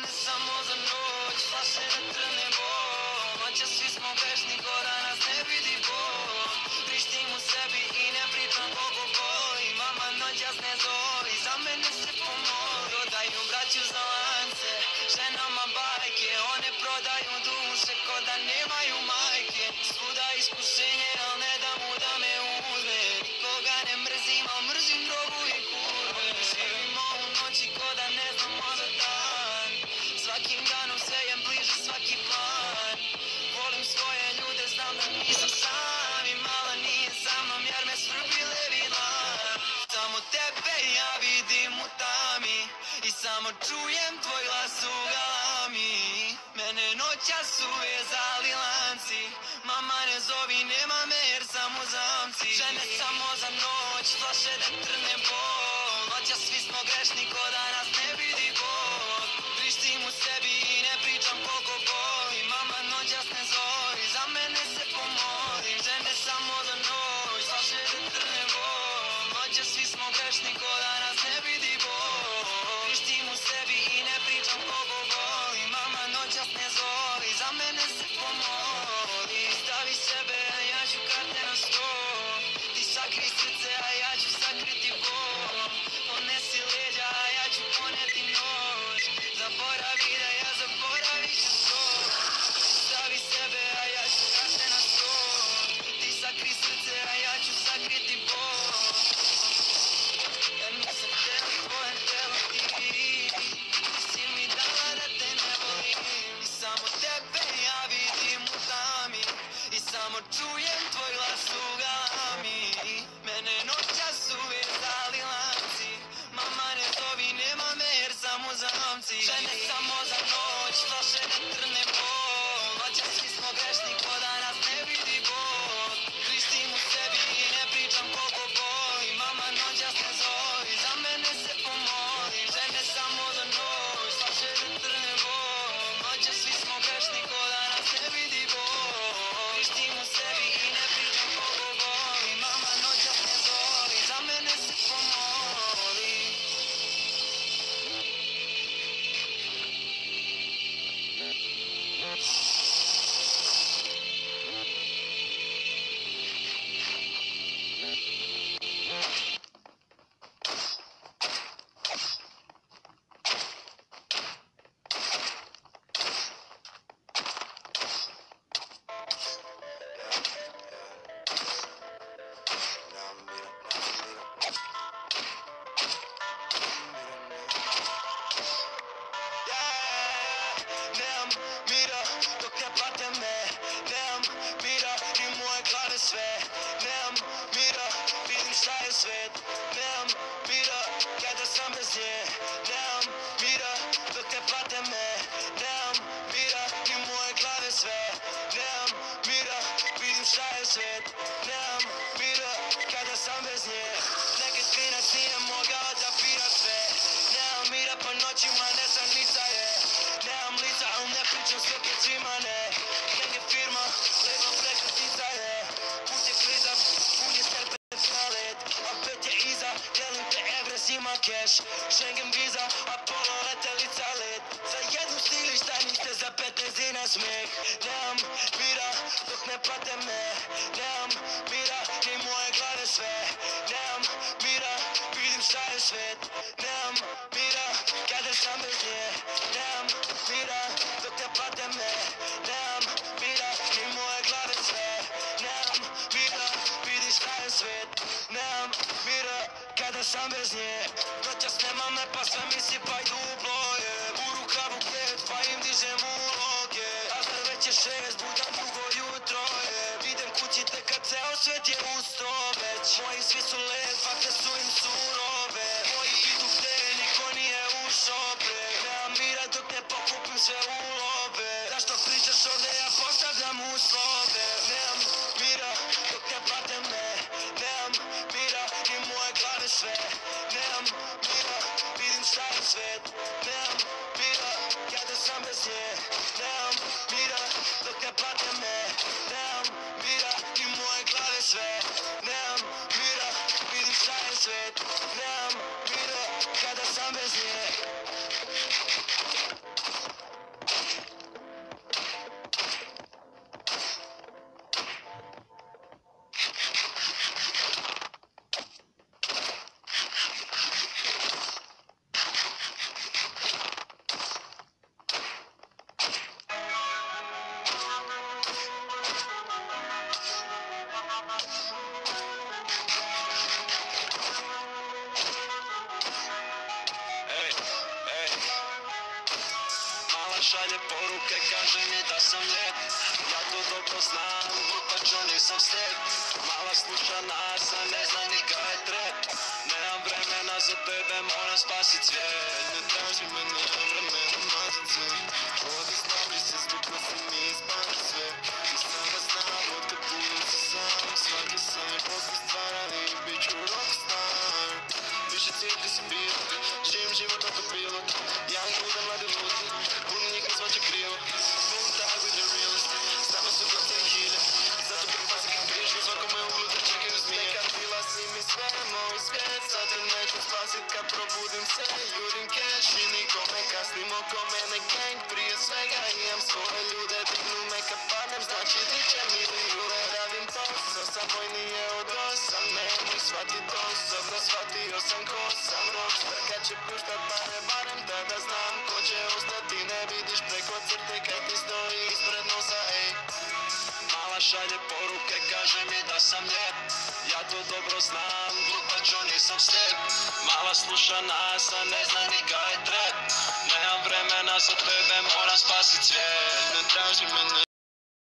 Žene samo za noć, flaše da trne bol. Noća svi smo grešni, ko da nas ne vidi bol. Prištim u sebi i ne pričam koliko boli. Mama noćas ne zori, za mene se pomoli. Dodaju braću za lance, ženama bajke. One prodaju duše ko da nemaju majke. Svuda iskušenje, al ne da mu da me uzme. Nikoga ne mrzim, al mrzim drogu i kurve. Živimo u noći ko da ne znamo za dan. Svakim danom sve jem bliže svaki plan. Volim svoje ljude, znam da nisam sam. I mala nije sa mnom jer me svrbi levi dlan. Samo tebe ja vidim u tami i samo čujem tvoj glas u galami. Mene noćas uvezali lanci, mama ne zovi, nema me jer sam u zamci. Žene samo za noć, flaše da trne bol. Noćas svi smo grešni, ko da nas ne vidi bol. Prištim u sebi i ne pričam koliko boli. Mama noćas ne zori, za mene se pomoli. Žene samo za noć, flaše da trne bol. Noćas svi smo grešni, ko da nas ne vidi bol. Prištim u sebi i ne pričam koliko boli. Mama noćas ne zori, za mene se pomoli. Stavi sebe, a ja ću karte na sto. Ti sakri srce, a ja ću sakriti bol. Ponesi leđa, a ja ću poneti noć. Zaboravi da ja zaboravit ću to. Stavi sebe, a ja ću karte na sto. Ti sakri srce, a ja ću sakriti bol. Ja nisam tela, tvoje telo ti. Ti si mi dala da te ne volim. I samo tebe ja vidim u tami i samo čujem tvoj glas u galami. Mene noćas uvezali lanci, mama ne zovi, nema me jer sam u zamci. Žene samo za noć, flaše da trne bol. Noćas svi smo grešni, ko da nas ne vidi bol. Prištim u sebi i ne pričam koliko boli. Mama noćas ne zori, za mene se pomoli. Žene samo za noć, flaše da trne bol. Noćas svi smo grešni, ko da nas ne vidi bol. Prištim u sebi i ne pričam koliko boli. Mama noćas ne zori, za mene se pomoli. Nemam mira dok ne prate me. Nemam mira ni moje glave sve. Nemam mira, vidim šta je svet. Nemam mira kada sam bez nje. Nemam mira dok ne prate me. Nemam mira ni moje glave sve. Nemam mira, vidim šta je svet. Nemam mira kada sam bez nje. Nekad klinac nije mogao da bira sve. Nemam mira po noćima, ne znam lica je. Nemam lica, ali ne pričam sve pred svima, ne. Gang je firma, levo prekretnica je. Put je klizav, pun je serpent nalet. A pet je iza, delim te evre, zima cash. Schengen viza, Apollo letelica let. Za jednu stili šta niste, za 15 dina smeh. Nemam mira dok ne prate me. Nemam mira ni moje glave sve. Nemam mira, vidim šta je svet. Nemam mira kada sam bez nje. Nemam mira dok ne prate me. Nemam mira ni moje glave sve. Nemam mira, vidim šta je svet. Nemam mira kada sam bez nje. Noćas nema me pa sve mi sipaju dubloje. U rukavu klet pa im dižem uloge. A zar već je 6, budam drugo jutro je. Idem kući tek kad ceo svet je usto već. Moji svi su led, vatre su im surove. Moji idu gde niko nije ušao bre. Nemam mira dok ne pokupim sve ulove. Zašto pričaš ovde, ja postavljam uslove. Nemam mira dok ne prate me. Nemam mira ni moje glave sve. Nemam mira, vidim šta je svet. Nemam mira kada sam bez nje. Nemam mira dok ne prate me. Nemam mira ni moje glave sve. Nemam mira, vidim šta je svet. Nemam mira kada sam bez nje. šalje poruke, kaže mi da sam lijep. Ja to dobro znam, glupačo nisam slijep. Mala sluša nas, a ne zna ni kaj je trep. Nemam vremena za tebe, moram spasit svijet. Ne traži me, nemam vremena mazat sve. Ovdje stavlji se zbog da se mi ispali sve. I sada znam, od kad budem se sam. Svaki sam je posle stvarali i bit ću rockstar. Više cilj gdje si bio, živim život autopilot. Ja im budem mladi ludi, budem njih na svače krilo. Budem taj with the realest, samo su dosta i hilje. Zato pripazi kad griješ na svakome uglu da čekaju smije. Nekad bila si mi sve, moj svijet, sad te neću spasit kad probudim se. Jurim cash i nikome kasnim oko mene gang. Prije svega imam svoje ljude, dignu me kad padnem, znači diće mi jure. Radim posao, sam vojnije od osam, nemoj shvatit osobno, shvatio sam ko sam rockstar. Kad će puštat pare, barem tada znam ko će ostati. Ne vidiš preko crte kaj ti stoji ispred nosa, ej. Mala šalje poruke, kaže mi da sam lijep. Ja to dobro znam, glupačo nisam slijep. Mala sluša nas, a ne zna ni kaj je trep. Nemam vremena za tebe, moram spasit svijet. Ne traži me,